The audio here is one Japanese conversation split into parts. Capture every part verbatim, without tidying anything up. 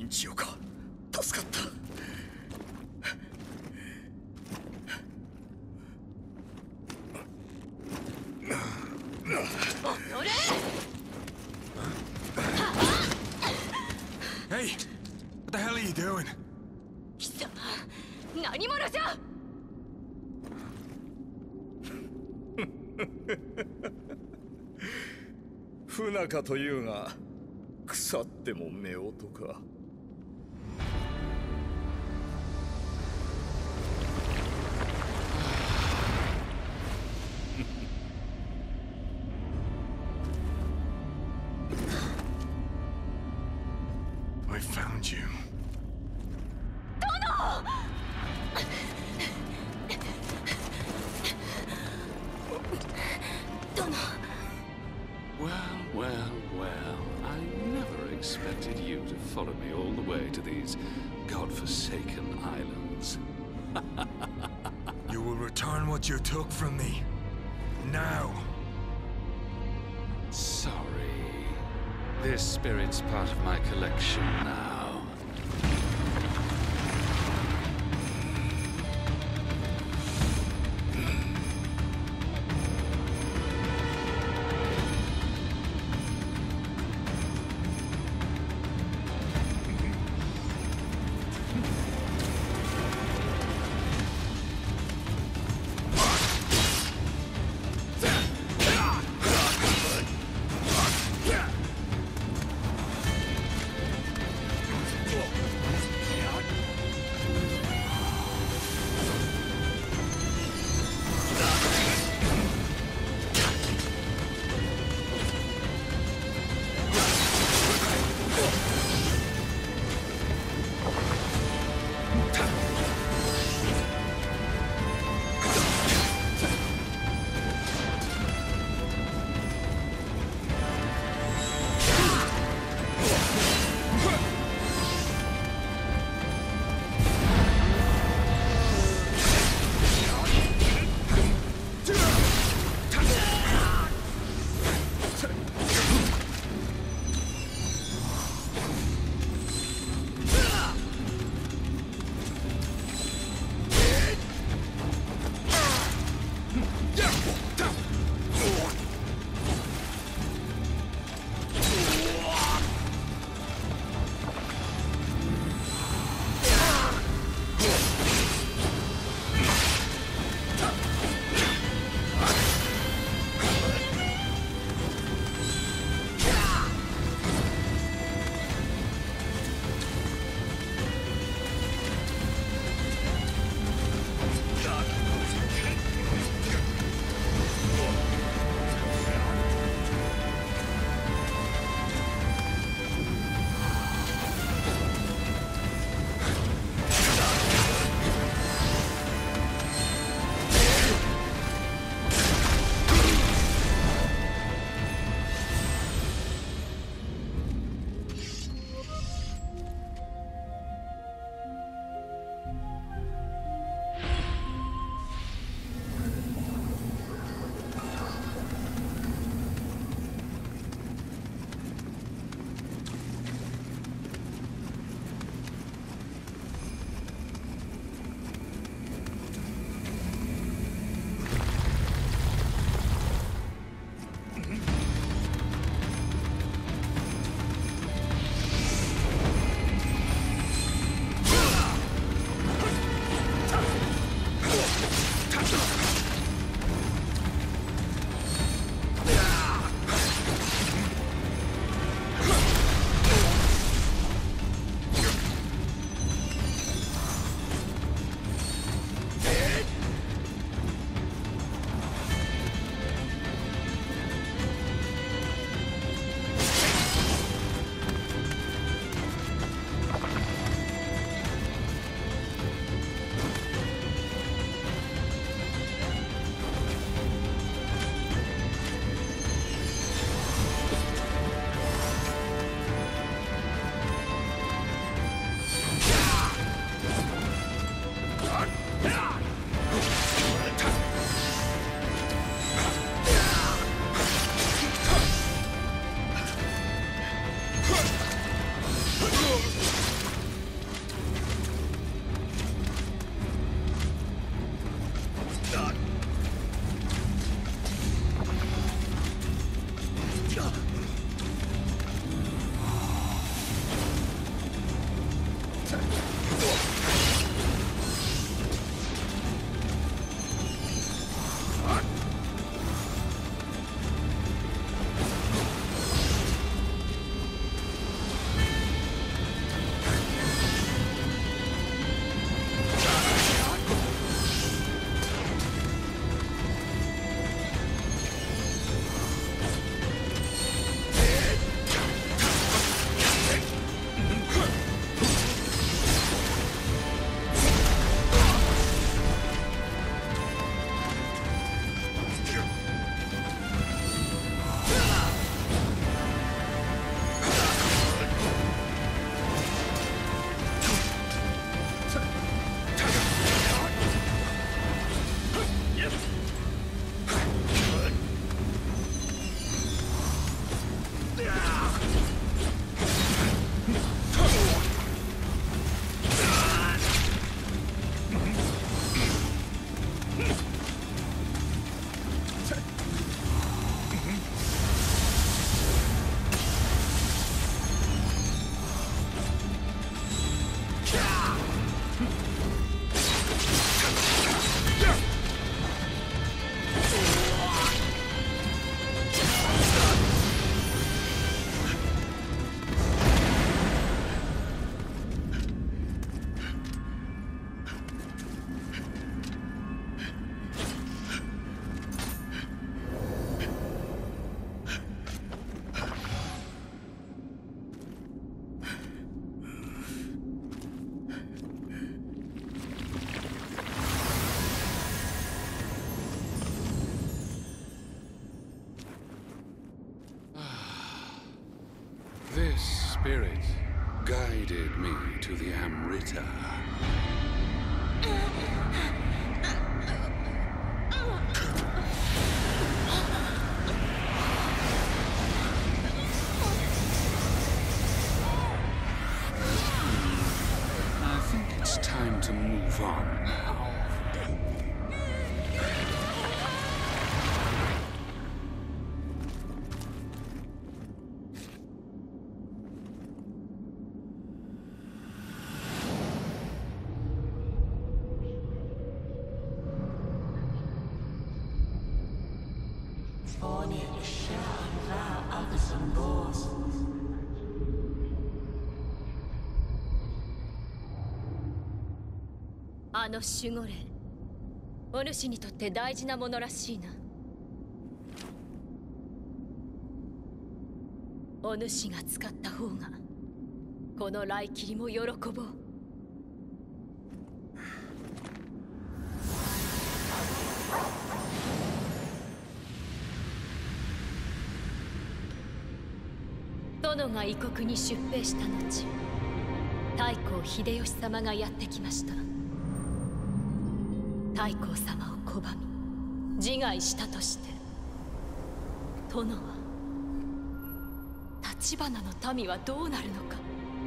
ジオか、助かった。 Hey! What the hell are you doing? 貴様、何者じゃ。 不仲というが、腐っても夫婦か。 I found you. 殿。 Well, well, well, I never expected you to follow me all the way to these godforsaken islands. You will return what you took from me. Now. Sorry. This spirit's part of my collection now. This spirit guided me to the Amrita. I think it's time to move on now. あの守護霊、お主にとって大事なものらしいな。お主が使った方がこの雷霧も喜ぼう。殿が異国に出兵した後、太閤秀吉様がやってきました。太閤様を拒み自害したとして、殿は橘の民はどうなるのか。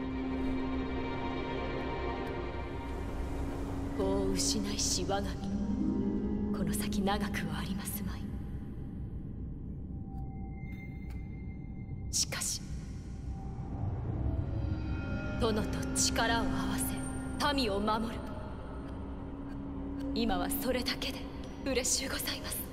法を失いし我が身、この先長くはありますまい。しかし殿と力を合わせ民を守る。今はそれだけで嬉しゅうございます。